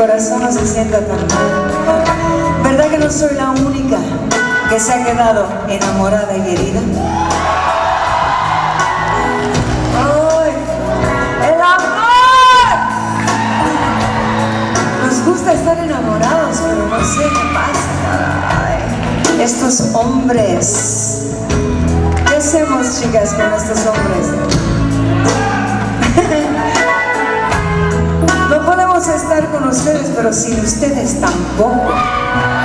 corazón no se sienta tan mal. ¿Verdad que no soy la única que se ha quedado enamorada y herida? ¡Ay! ¡El amor! Nos gusta estar enamorados, pero no sé qué pasa. Ay, estos hombres. ¿Qué hacemos, chicas, con estos hombres? No podemos estar con ustedes, pero sin ustedes tampoco.